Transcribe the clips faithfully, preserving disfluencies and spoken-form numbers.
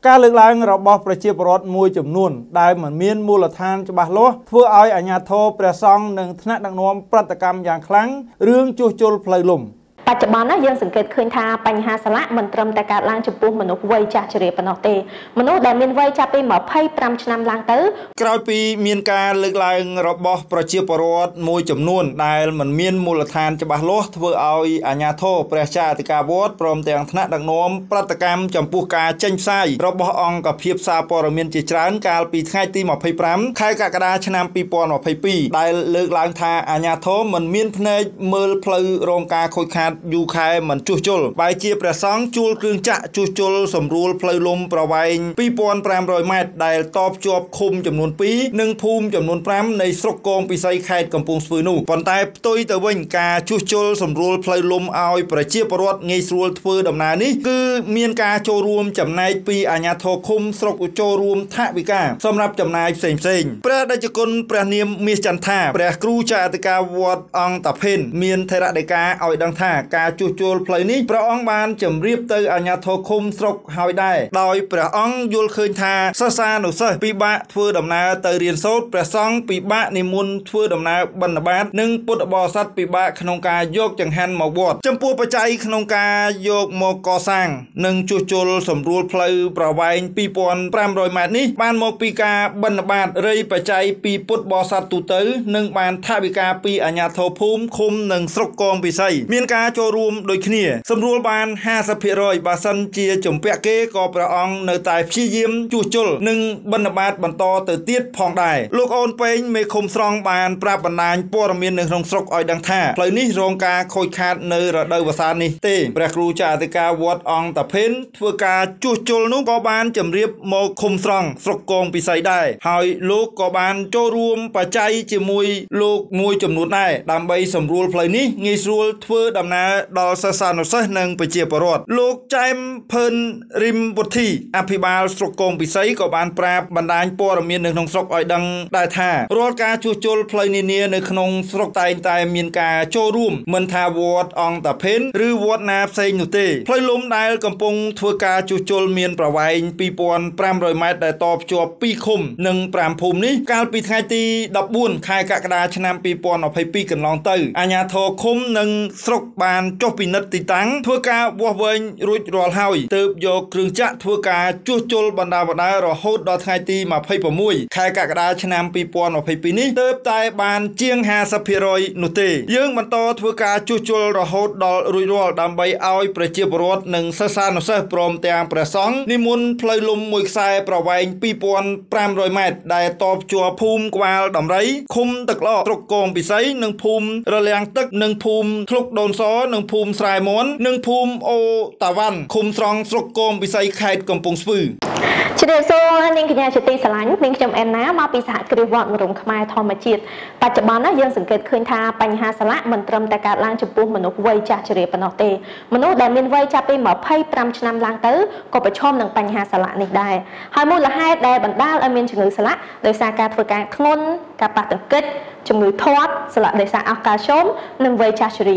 ការលើកឡើងរបស់ប្រជាពលរដ្ឋមួយចំនួនដែលមិនមានមូលដ្ឋានច្បាស់លាស់ធ្វើឲ្យអាជ្ញាធរព្រះសង្ឃនិងថ្នាក់ដឹកនាំប្រតិកម្មយ៉ាងខ្លាំងរឿងជួសជុលផ្លូវលំបច្ចុប្បន្នយើងសង្កេតឃើញថាបញ្ហាសាឡាក់មិនត្រឹមតែកើតឡើងចំពោះមនុស្សវ័យចាស់ជរាប៉ុណ្ណោះទេមនុស្សដែលមានវ័យចាប់ពីម្ភៃប្រាំឆ្នាំឡើងទៅក្រោយពីមានការលើកឡើងរបស់ប្រជាពលរដ្ឋមួយចំនួនដែលមិនមានមូលដ្ឋានច្បាស់លាស់ធ្វើឲ្យអាជ្ញាធរព្រះចៅអធិការវត្តព្រមទាំងថ្នាក់ដឹកនាំប្រតិកម្មចំពោះការចេញផ្សាយរបស់អង្គភាពសារព័ត៌មានជាច្រើនកាលពីថ្ងៃទីម្ភៃប្រាំខែកក្កដាឆ្នាំពីរពាន់ម្ភៃពីរដែលលើកឡើងថាអាជ្ញាធរមិនមានភ្នែកមើលផ្លូវរងការខូចខាតយូរខែមិនជួសជុលបែរជាព្រះសង្ឃជួលគ្រឿងចាក់ជួសជុលសម្រួលផ្លូវលំប្រវែងពីរពាន់ប្រាំរយម៉ែត្រដែលតភ្ជាប់ឃុំចំនួនពីរនិងភូមិចំនួនប្រាំនៃស្រុកគងពិសីខេត្តកំពង់ស្ពឺនោះប៉ុន្តែផ្ទុយទៅវិញការជួសជុលសម្រួលផ្លូវលំឲ្យប្រជាពលរដ្ឋងាយស្រួលធ្វើដំណើរនេះគឺមានការចូលរួមចំណែកពីអាជ្ញាធរឃុំស្រុកចូលរួមថវិកាសម្រាប់ចំណាយផ្សេងផ្សេងព្រះតេជគុណព្រះនាមមាសចន្ទថាព្រះគ្រូចៅអធិការវត្តអង្គតាភេនមានថេរដីកាឲ្យដឹងថាការជួសជុលផ្លូវនេះព្រះអង្គបានជម្រាបទៅអាជ្ញាធរឃុំស្រុកហើយដែរដោយព្រះអង្គយល់ឃើញថាសិស្សានុសិស្សពិបាកធ្វើដំណើរទៅរៀនសូត្រព្រះសង្ឃពិបាកនិមន្តធ្វើដំណើរបិណ្ឌបាតនិងពុទ្ធបរិស័ទពិបាកក្នុងការយកចង្ហាន់មកវត្តចំពោះបច្ច័យក្នុងការយកមកកសាងនិងជួសជុលសម្រួលផ្លូវប្រវែងពីរពាន់ប្រាំរយម៉ែត្រនេះបានមកពីការបិណ្ឌបាតរៃបច្ច័យពីពុទ្ធបរិស័ទទូទៅនិងបានថវិកាពីអាជ្ញាធរភូមិឃុំនិងស្រុកគងពិសីមានការចូលរួមដូចគ្នាសម្រួលបានห้าสิบភាគរយបើសិនជាជំពាក់គេក៏ព្រះអង្គនៅតែព្យាយាមជួសជុលនិងបិណ្ឌបាតបន្តទៅទៀតផងដែរលោកអូនពេងមេឃុំស្រង់បានប្រាប់បណ្ដាញព័ត៌មាននៅក្នុងស្រុកឲ្យដឹងថាផ្លូវនេះរងការខូចខាតនៅរដូវវស្សានេះទេព្រះគ្រូចៅអធិការវត្តអង្គតាភេនធ្វើការជួសជុលនោះក៏បានជម្រាបមកឃុំស្រង់ស្រុកគងពិសីដែរហើយលោកក៏បានចូលរួមបច្ច័យជាមួយលោកមួយចំនួនដែរដើម្បីសម្រួលផ្លូវនេះងាយស្រួលធ្វើដំណើរដល់សិស្សានុសិស្សនិងប្រជាពលរដ្ឋលោកចែមភឿនរិមវុធីអភិបាលស្រុកគងពិសីក៏បានប្រាប់បណ្ដាញព័ត៌មាននៅក្នុងស្រុកឲ្យដឹងដែរថារាល់ការជួសជុលផ្លូវនានានៅក្នុងស្រុកតែងតែមានការចូលរួមមិនថាវត្តអង្គតាភេនឬវត្តណាផ្សេងនោះទេផ្លូវលំដែលកំពុងធ្វើការជួសជុលមានប្រវែងពីរពាន់ប្រាំរយម៉ែត្រដែលតភ្ជាប់ពីរឃុំនិងប្រាំភូមិនេះកាលពីថ្ងៃទីដប់បួនខែកក្កដាឆ្នាំពីរពាន់ម្ភៃពីរកន្លងទៅអាជ្ញាធរឃុំនិងស្រុកបានចុះពិនិត្យទីតាំងធ្វើការវាស់វែងរួចរាល់ហើយទើបយកគ្រឿងចាក់ធ្វើការជួសជុលបណ្ដាបណ្ដារហូតដល់ថ្ងៃទីម្ភៃប្រាំមួយខែកក្កដាឆ្នាំពីរពាន់ម្ភៃពីរនេះទើបតែបានជាងห้าสิบភាគរយនោះទេយើងបន្តធ្វើការជួសជុលរហូតដល់រួចរាល់ដើម្បីឲ្យប្រជាពលរដ្ឋនិងសិស្សានុសិស្សព្រមទាំងព្រះសង្ឃនិមន្តផ្លូវលំមួយខ្សែប្រវែងពីរពាន់ប្រាំរយម៉ែត្រដែលតភ្ជាប់ភូមិក្បាលដំរីឃុំទឹកឡស្រុកគងពិសីនិងភូមិរលាងទឹកនិងភូមិធ្លុកដូនសនិងភូមិស្រែមន់និងភូមិអូតាវ៉ាន់ឃុំស្រង់ស្រុកគងពិសីខេត្តកំពង់ស្ពឺជ្រាបសួរនាងកញ្ញាជាទីស្រឡាញ់នាងខ្ញុំអែនណាមកពីសហគ្រាសវត្តមរំខ្មែរធម្មជាតិបច្ចុប្បន្នណាយើងសង្កេតឃើញថាបញ្ហាសាឡាក់មិនត្រឹមតែកើតឡើងចំពោះមនុស្សវ័យចាស់ជរាប៉ុណ្ណោះទេមនុស្សដែលមានវ័យចាប់ពីម្ភៃប្រាំឆ្នាំឡើងទៅក៏ប្រឈមនឹងបញ្ហាសាឡាក់នេះដែរហើយមូលហេតុដែលបណ្ដាលឲ្យមានជំងឺសាឡាក់ដោយសារការធ្វើការធ្ងន់ការប៉ះទង្គិចជំងឺធាត់សាឡាក់ដោយសារអស់កាល់ស្យូមនិងវ័យចាស់ជរា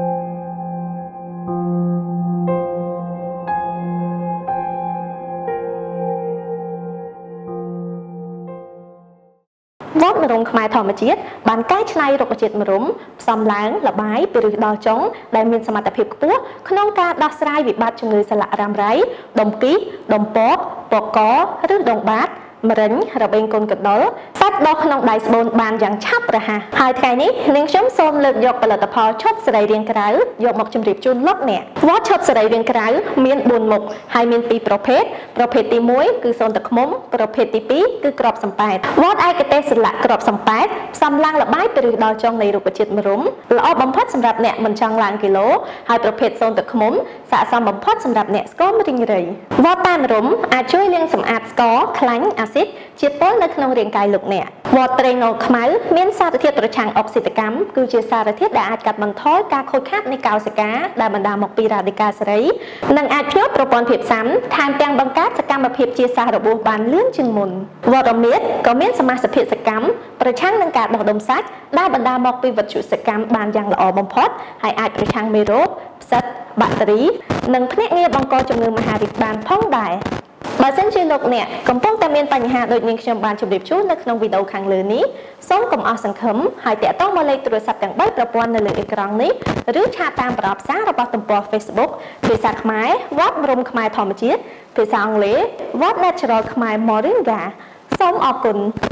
វត្តមរំខ្មែរធម្មជាតិបានកែច្នៃរុក្ខជាតិមរំផ្សំឡើងលបាយពីឫសដល់ចុងដែលមានសមត្ថភាពខ្ពស់ក្នុងការដោះស្រាយវិបត្តិជំងឺសាឡាក់រ៉ាំរ៉ៃដុំគីដុំពកពកកឬដងបាតមរិញរបេងកូនកដុលសាច់ដុះក្នុងដៃស្បូនបានយ៉ាងឆាប់រហ័សហើយថ្ងៃនេះនាងខ្ញុំសូមលើកយកផលិតផលឈុតសរីរាង្គក្រៅយកមកជម្រាបជូនលោកអ្នកវត្តឈុតសរីរាង្គក្រៅមានបួនមុខហើយមានពីរប្រភេទប្រភេទទីមួយគឺសូនទឹកឃ្មុំប្រភេទទីពីរគឺក្របសំប៉ែតវត្តឯកទេសស្លាកក្របសំប៉ែតផ្សំឡើងលបាយពីឫសដល់ចុងនៃរុក្ខជាតិមរុំល្អបំផុតសម្រាប់អ្នកមិនចង់ឡើងគីឡូហើយប្រភេទសូនទឹកឃ្មុំស័ក្តិសមបំផុតសម្រាប់អ្នកស្គមរីងរៃវត្តតែមរុំអាចជួយលាងសម្អាតស្ករខ្លាញ់អាស៊ីតជាពុលនៅក្នុងរាងកាយលោកអ្នកវត្តត្រេងងខ្មៅមានសារធាតុប្រឆាំងអុកស៊ីតកម្មគឺជាសារធាតុដែលអាចកាត់បន្ថយការខូចខាតនៃកោសិកាដែលបណ្ដាលមកពីរ៉ាឌីកាសេរីនិងអាចភ្ញាក់ប្រព័ន្ធភាពស៊ាំថែមទាំងបង្កើតសកម្មភាពជាសះរបួសបានលឿនជាងមុនវត្តរមៀតក៏មានសមាសភាពសកម្មប្រឆាំងនឹងការបោះដុំសាច់ដែលបណ្ដាលមកពីវត្ថុសកម្មបានយ៉ាងល្អបំផុតហើយអាចប្រឆាំងមេរោគផ្សិតបាក់តេរីនិងភ្នាក់ងារបង្កជំងឺមហារីកបានផងដែរបើសិនជាលោកអ្នកកំពុងតែមានបញ្ហាដូចនាងខ្ញុំបានជម្រាបជូននៅក្នុងវីដេអូខាងលើនេះសូមកុំអស់សង្ឃឹមហើយតាក់ទងមកលេខទូរស័ព្ទទាំងបីប្រព័ន្ធនៅលើអេក្រង់នេះឬឆាតតាមប្រអប់សាររបស់ទំព័រ Facebook ភាសាខ្មែរវត្តរំខ្មែរធម្មជាតិភាសាអង់គ្លេសវត្ត Natural ខ្មែរ Moringa សូមអរគុណ